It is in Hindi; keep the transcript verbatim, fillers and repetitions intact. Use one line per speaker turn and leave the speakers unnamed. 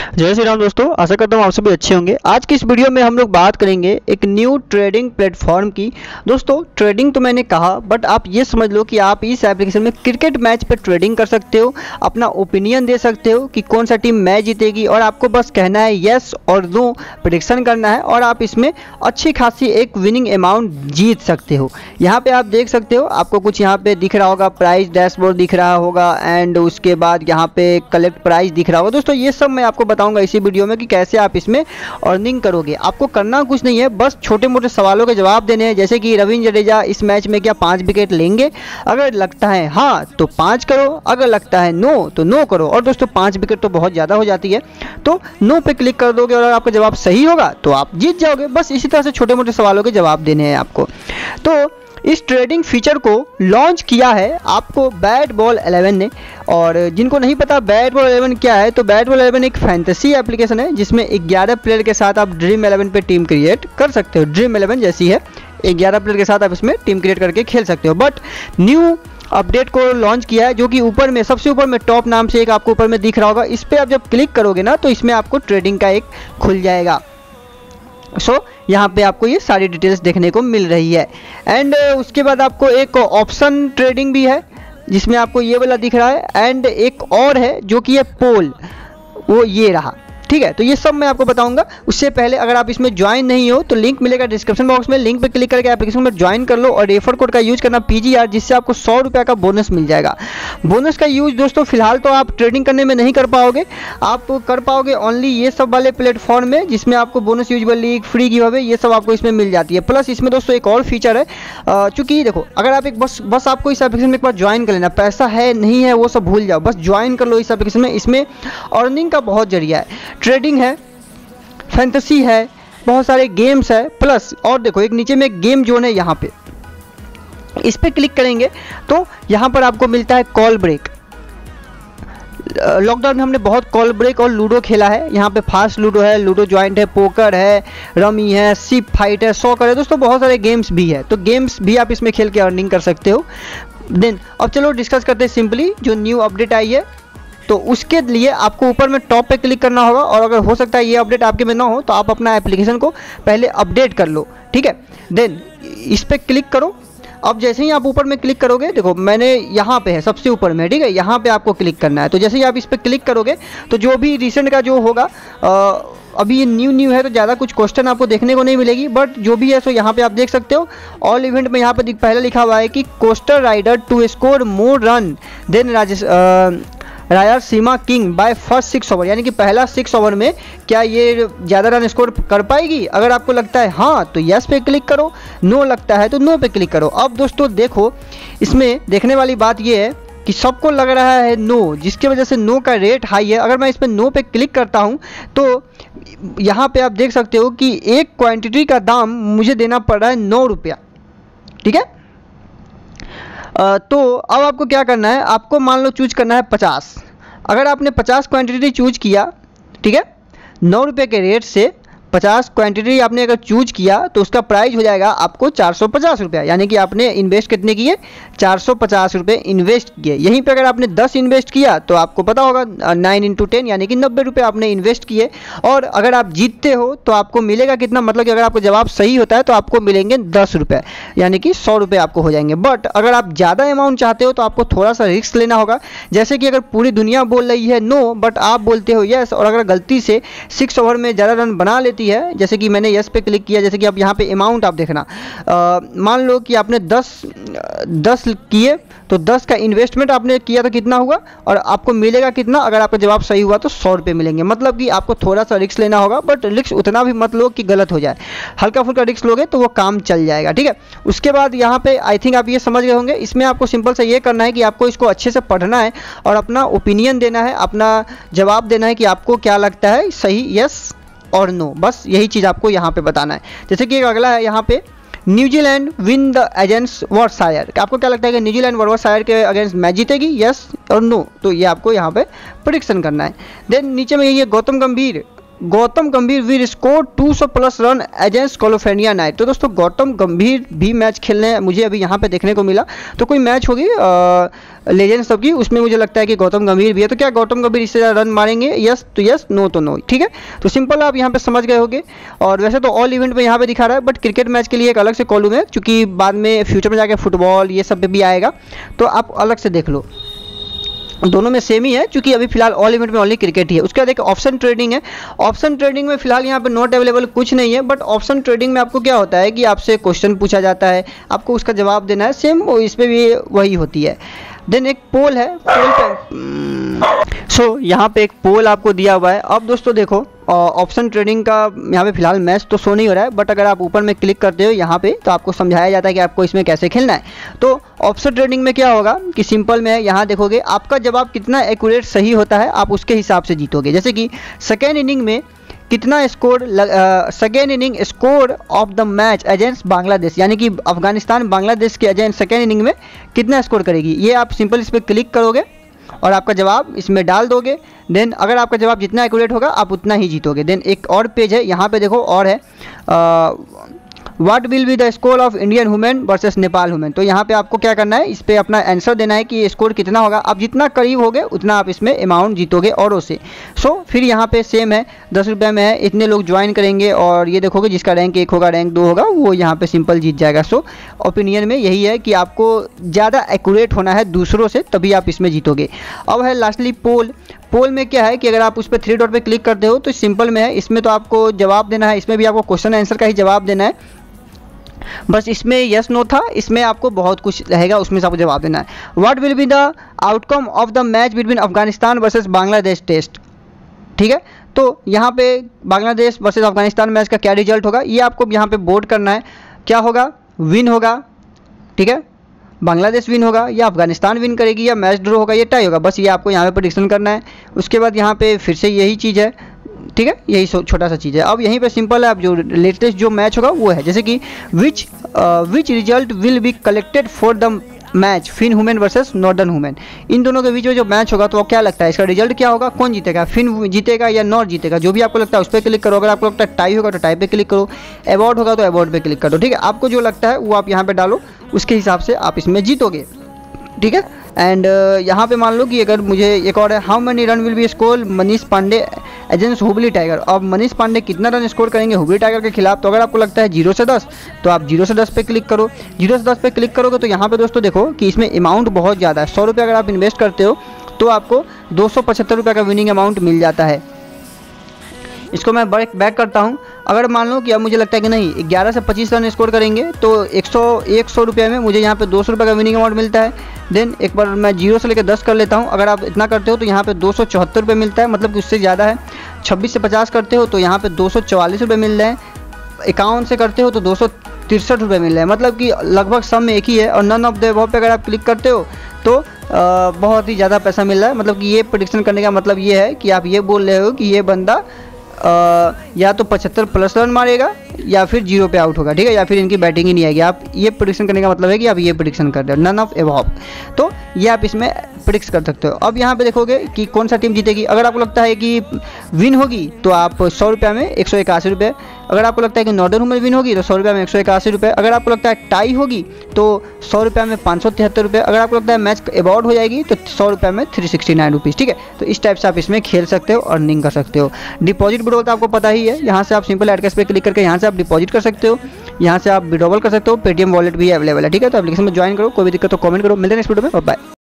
जय श्री राम दोस्तों, आशा करता हूँ आप सभी अच्छे होंगे। आज की इस वीडियो में हम लोग बात करेंगे एक न्यू ट्रेडिंग प्लेटफॉर्म की। दोस्तों ट्रेडिंग तो मैंने कहा, बट आप ये समझ लो कि आप इस एप्लीकेशन में क्रिकेट मैच पर ट्रेडिंग कर सकते हो, अपना ओपिनियन दे सकते हो कि कौन सा टीम मैच जीतेगी, और आपको बस कहना है यस और नो, प्रेडिक्शन करना है, और आप इसमें अच्छी खासी एक विनिंग अमाउंट जीत सकते हो। यहाँ पे आप देख सकते हो, आपको कुछ यहाँ पे दिख रहा होगा, प्राइस डैशबोर्ड दिख रहा होगा, एंड उसके बाद यहाँ पे कलेक्ट प्राइस दिख रहा होगा। दोस्तों ये सब मैं आपको बताऊंगा इसी वीडियो में कि कैसे आप इसमें अर्निंग करोगे। आपको करना कुछ नहीं है, बस छोटे मोटे सवालों के जवाब देने हैं, जैसे कि रविंद्र जडेजा इस मैच में क्या पाँच विकेट लेंगे। अगर लगता है हाँ तो पाँच करो, अगर लगता है नो तो नो करो। और दोस्तों पाँच विकेट तो बहुत ज़्यादा हो जाती है, तो नो पे क्लिक कर दोगे और अगर आपका जवाब सही होगा तो आप जीत जाओगे। बस इसी तरह से छोटे मोटे सवालों के जवाब देने हैं आपको। तो इस ट्रेडिंग फीचर को लॉन्च किया है आपको बैट बॉल इलेवन ने। और जिनको नहीं पता बैट बॉल इलेवन क्या है, तो बैट बॉल इलेवन एक फैंटेसी एप्लीकेशन है जिसमें ग्यारह प्लेयर के साथ आप ड्रीम इलेवन पे टीम क्रिएट कर सकते हो। ड्रीम इलेवन जैसी है, ग्यारह प्लेयर के साथ आप इसमें टीम क्रिएट करके खेल सकते हो। बट न्यू अपडेट को लॉन्च किया है, जो कि ऊपर में सबसे ऊपर में टॉप नाम से एक आपको ऊपर में दिख रहा होगा। इस पर आप जब क्लिक करोगे ना तो इसमें आपको ट्रेडिंग का एक खुल जाएगा। सो so, यहाँ पे आपको ये सारी डिटेल्स देखने को मिल रही है। एंड उसके बाद आपको एक ऑप्शन ट्रेडिंग भी है जिसमें आपको ये वाला दिख रहा है, एंड एक और है जो कि ये पोल, वो ये रहा। ठीक है, तो ये सब मैं आपको बताऊंगा। उससे पहले अगर आप इसमें ज्वाइन नहीं हो तो लिंक मिलेगा डिस्क्रिप्शन बॉक्स में, लिंक पे क्लिक करके एप्लीकेशन में ज्वाइन कर लो और रेफर कोड का यूज करना पीजीआर, जिससे आपको सौ रुपये का बोनस मिल जाएगा। बोनस का यूज दोस्तों फिलहाल तो आप ट्रेडिंग करने में नहीं कर पाओगे, आप कर पाओगे ओनली ये सब वाले प्लेटफॉर्म में जिसमें आपको bonus use league free give away ये सब आपको इसमें मिल जाती है। प्लस इसमें दोस्तों एक और फीचर है, चूँकि देखो अगर आप एक बस बस आपको इस एप्लीकेशन में एक बार ज्वाइन कर लेना, पैसा है नहीं है वो सब भूल जाओ, बस ज्वाइन कर लो इस एप्लीकेशन में। इसमें अर्निंग का बहुत जरिया है, ट्रेडिंग है, फैंटेसी है, बहुत सारे गेम्स है, प्लस और देखो एक नीचे में गेम जोन है। यहाँ पे इस पे क्लिक करेंगे तो यहाँ पर आपको मिलता है कॉल ब्रेक। लॉकडाउन में हमने बहुत कॉल ब्रेक और लूडो खेला है। यहाँ पे फास्ट लूडो है, लूडो ज्वाइंट है, पोकर है, रमी है, सिप फाइट है, सॉकर है, दोस्तों बहुत सारे गेम्स भी है। तो गेम्स भी आप इसमें खेल के अर्निंग कर सकते हो। देन अब चलो डिस्कस करते हैं सिंपली जो न्यू अपडेट आई है। तो उसके लिए आपको ऊपर में टॉप पे क्लिक करना होगा, और अगर हो सकता है ये अपडेट आपके में ना हो तो आप अपना एप्लीकेशन को पहले अपडेट कर लो। ठीक है, देन इस पर क्लिक करो। अब जैसे ही आप ऊपर में क्लिक करोगे, देखो मैंने यहाँ पे है सबसे ऊपर में, ठीक है, यहाँ पे आपको क्लिक करना है। तो जैसे ही आप इस पर क्लिक करोगे तो जो भी रिसेंट का जो होगा, आ, अभी ये न्यू न्यू है तो ज़्यादा कुछ क्वेश्चन आपको देखने को नहीं मिलेगी, बट जो भी है सो यहाँ पे आप देख सकते हो। ऑल इवेंट में यहाँ पे पहले लिखा हुआ है कि coaster rider to score more run than Rajesh रायर Seema king by first six over, यानी कि पहला सिक्स ओवर में क्या ये ज़्यादा रन स्कोर कर पाएगी। अगर आपको लगता है हाँ तो यस पे क्लिक करो, नो लगता है तो नो पे क्लिक करो। अब दोस्तों देखो इसमें देखने वाली बात ये है कि सबको लग रहा है नो, जिसकी वजह से नो का रेट हाई है। अगर मैं इस पर नो पे क्लिक करता हूँ तो यहाँ पे आप देख सकते हो कि एक क्वांटिटी का दाम मुझे देना पड़ रहा है नौ रुपया। ठीक है, तो अब आपको क्या करना है, आपको मान लो चूज करना है पचास। अगर आपने पचास क्वांटिटी चूज किया, ठीक है, नौ रुपये के रेट से पचास क्वांटिटी आपने अगर चूज किया तो उसका प्राइस हो जाएगा आपको चार सौ पचास रुपया, यानी कि आपने इन्वेस्ट कितने किए, चार सौ पचास रुपये इन्वेस्ट किए। यहीं पे अगर आपने दस इन्वेस्ट किया तो आपको पता होगा नाइन इंटू टेन यानी कि नब्बे रुपये आपने इन्वेस्ट किए। और अगर आप जीतते हो तो आपको मिलेगा कितना, मतलब कि अगर आपको जवाब सही होता है तो आपको मिलेंगे दस रुपये, यानी कि सौ रुपये आपको हो जाएंगे। बट अगर आप ज़्यादा अमाउंट चाहते हो तो आपको थोड़ा सा रिस्क लेना होगा। जैसे कि अगर पूरी दुनिया बोल रही है नो बट आप बोलते हो यस, और अगर गलती से सिक्स ओवर में ज़्यादा रन बना लेती है, जैसे कि मैंने यस पे क्लिक किया, जैसे कि आप यहाँ पे अमाउंट आप देखना, मान लो कि आपने दस दस किए तो दस का इन्वेस्टमेंट आपने किया तो कितना हुआ और आपको मिलेगा कितना, अगर आपका जवाब सही हुआ तो सौ रुपये मिलेंगे। मतलब कि आपको थोड़ा सा रिस्क लेना होगा, बट रिस्क उतना भी मत लो कि गलत हो जाए, हल्का फुल्का रिस्क लोगे तो वो काम चल जाएगा। ठीक है, उसके बाद यहाँ पे आई थिंक आप ये समझ गए होंगे। इसमें आपको सिंपल से ये करना है कि आपको इसको अच्छे से पढ़ना है और अपना ओपिनियन देना है, अपना जवाब देना है कि आपको क्या लगता है सही, यस और नो, बस यही चीज़ आपको यहाँ पे बताना है। जैसे कि एक अगला है यहाँ पे, New Zealand win the against Warwickshire. आपको क्या लगता है कि न्यूजीलैंड वॉर्कशायर के अगेंस्ट मैच जीतेगी, यस और नो, तो ये आपको यहाँ पे प्रेडिक्शन करना है। देन नीचे में ये Gautam Gambhir Gautam Gambhir will score two सौ plus run against California knight. तो दोस्तों गौतम गंभीर भी मैच खेलने मुझे अभी यहाँ पे देखने को मिला। तो कोई मैच होगी लेजेंड सब की, उसमें मुझे लगता है कि गौतम गंभीर भी है। तो क्या गौतम गंभीर इससे ज़्यादा रन मारेंगे? यस तो यस, नो तो नो। ठीक है, तो सिंपल आप यहाँ पे समझ गए होंगे। और वैसे तो ऑल इवेंट में यहाँ पे दिखा रहा है, बट क्रिकेट मैच के लिए एक अलग से कॉलम है, क्योंकि बाद में फ्यूचर में जाके फुटबॉल ये सब पे भी आएगा, तो आप अलग से देख लो। दोनों में सेम ही है, क्योंकि अभी फिलहाल ऑल इवेंट में ओनली क्रिकेट ही है। उसके बाद एक ऑप्शन ट्रेडिंग है। ऑप्शन ट्रेडिंग में फिलहाल यहाँ पे नॉट अवेलेबल कुछ नहीं है, बट ऑप्शन ट्रेडिंग में आपको क्या होता है कि आपसे क्वेश्चन पूछा जाता है, आपको उसका जवाब देना है। सेम इस पर भी वही होती है। देन एक पोल है, पोल पे सो so, यहाँ पे एक पोल आपको दिया हुआ है। अब दोस्तों देखो, ऑप्शन ट्रेडिंग का यहाँ पे फिलहाल मैच तो शो नहीं हो रहा है, बट अगर आप ऊपर में क्लिक करते हो यहाँ पे तो आपको समझाया जाता है कि आपको इसमें कैसे खेलना है। तो ऑप्शन ट्रेडिंग में क्या होगा कि सिंपल में है, यहाँ देखोगे आपका जवाब कितना एक्यूरेट सही होता है, आप उसके हिसाब से जीतोगे। जैसे कि सेकेंड इनिंग में कितना score, second inning score of the match against Bangladesh, यानी कि अफगानिस्तान बांग्लादेश के अगेंस्ट सेकेंड इनिंग में कितना स्कोर करेगी, ये आप सिंपल इस पर क्लिक करोगे और आपका जवाब इसमें डाल दोगे। देन अगर आपका जवाब जितना एक्यूरेट होगा आप उतना ही जीतोगे। देन एक और पेज है, यहाँ पे देखो और है, what will be the score of Indian women versus Nepal women. तो यहाँ पे आपको क्या करना है, इस पर अपना आंसर देना है कि ये स्कोर कितना होगा। आप जितना करीब होगे उतना आप इसमें अमाउंट जीतोगे औरों से। सो so, फिर यहाँ पे सेम है, दस रुपये में है, इतने लोग ज्वाइन करेंगे और ये देखोगे जिसका रैंक एक होगा, रैंक दो होगा, वो यहाँ पे सिंपल जीत जाएगा। सो so, ओपिनियन में यही है कि आपको ज़्यादा एक्यूरेट होना है दूसरों से, तभी आप इसमें जीतोगे। अब है लास्टली पोल। पोल में क्या है कि अगर आप उस पर थ्री डॉट पे क्लिक करते हो तो सिंपल में है, इसमें तो आपको जवाब देना है, इसमें भी आपको क्वेश्चन आंसर का ही जवाब देना है। बस इसमें यस नो था, इसमें आपको बहुत कुछ रहेगा, उसमें से आपको जवाब देना है। What will be the outcome of the match between Afghanistan versus Bangladesh test. ठीक है, तो यहाँ पे बांग्लादेश वर्सेस अफगानिस्तान मैच का क्या रिजल्ट होगा, ये आपको यहाँ पे बोर्ड करना है। क्या होगा, विन होगा, ठीक है, बांग्लादेश विन होगा या अफगानिस्तान विन करेगी या मैच ड्रॉ होगा या टाई होगा, बस ये आपको यहाँ पे प्रेडिक्शन करना है। उसके बाद यहाँ पे फिर से यही चीज़ है, ठीक है, यही छोटा सा चीज़ है। अब यहीं पे सिंपल है, अब जो लेटेस्ट जो मैच होगा वो है, जैसे कि which which result will be collected for the match fin women versus northern women. इन दोनों के बीच में जो मैच होगा तो क्या लगता है इसका रिजल्ट क्या होगा, कौन जीतेगा, फिन जीतेगा या नॉर्थ जीतेगा, जो भी आपको लगता है उस पर क्लिक करो। अगर आपको लगता है टाई होगा तो टाई पे क्लिक करो, अवॉर्ड होगा तो अवॉर्ड पे क्लिक करो। ठीक है, आपको जो लगता है वो आप यहाँ पे डालो, उसके हिसाब से आप इसमें जीतोगे। ठीक है, एंड uh, यहाँ पे मान लो कि अगर मुझे एक और है, how many run will be score Manish Pandey against Hubli tiger. अब मनीष पांडे कितना रन स्कोर करेंगे हुबली टाइगर के खिलाफ, तो अगर आपको लगता है जीरो से दस तो आप जीरो से दस पे क्लिक करो। जीरो से दस पे क्लिक करोगे तो यहाँ पे दोस्तों देखो कि इसमें अमाउंट बहुत ज़्यादा है। सौ रुपये अगर आप इन्वेस्ट करते हो तो आपको दो सौ पचहत्तर रुपये का विनिंग अमाउंट मिल जाता है। इसको मैं बैक बैक करता हूँ। अगर मान लो कि अब मुझे लगता है कि नहीं ग्यारह से पच्चीस रन स्कोर करेंगे तो एक सौ एक सौ रुपये में मुझे यहाँ पे दो सौ रुपये का विनिंग अमाउंट मिलता है। देन एक बार मैं जीरो से लेकर दस कर लेता हूँ। अगर आप इतना करते हो तो यहाँ पे दो सौ चौहत्तर रुपये मिलता है, मतलब कि उससे ज़्यादा है। छब्बीस से पचास करते हो तो यहाँ पे दो सौ चौवालीस रुपये मिल रहे हैं। इक्यावन से करते हो तो दो सौ तिरसठ रुपये मिल रहे हैं, मतलब कि लगभग सब में एक ही है। और नन ऑफ द अबव पे अगर आप क्लिक करते हो तो आ, बहुत ही ज़्यादा पैसा मिल रहा है। मतलब कि ये प्रेडिक्शन करने का मतलब ये है कि आप ये बोल रहे हो कि ये बंदा Uh, या तो पचहत्तर प्लस रन मारेगा या फिर जीरो पे आउट होगा, ठीक है, या फिर इनकी बैटिंग ही नहीं आएगी। आप ये प्रेडिक्शन करने का मतलब है कि आप ये प्रेडिक्शन कर रहे हो, नन ऑफ एबव। तो ये आप इसमें प्रेडिक्ट कर सकते हो। अब यहाँ पे देखोगे कि कौन सा टीम जीतेगी। अगर आपको लगता है कि विन होगी तो आप सौ रुपये में एक सौ इक्यासी रुपये। अगर आपको लगता है कि नॉर्दर्न वुमेन विन होगी तो सौ रुपये में एक सौ इक्यासी रुपये। अगर आपको लगता है टाई होगी तो सौ रुपये में पाँच सौ तिहत्तर रुपये। अगर आपको लगता है मैच अवॉर्ड हो जाएगी तो सौ रुपये में थ्री सिक्सटी नाइन रुपीज़। ठीक है, तो इस टाइप से आप इसमें खेल सकते हो, अर्निंग कर सकते हो। डिपॉजिट विड्रॉल तो आपको पता ही है, यहाँ से आप सिंपल एड कैश पे क्लिक करके यहाँ से आप डिपॉजिट कर सकते हो, यहाँ से आप विड्रॉल कर सकते हो। पेटीएम वॉलेट भी अवेलेबल है। ठीक है, तो एप्लीकेशन में ज्वाइन करो, कोई भी दिक्कत तो कमेंट करो। मिलते हैं नेक्स्ट वीडियो में, बाय।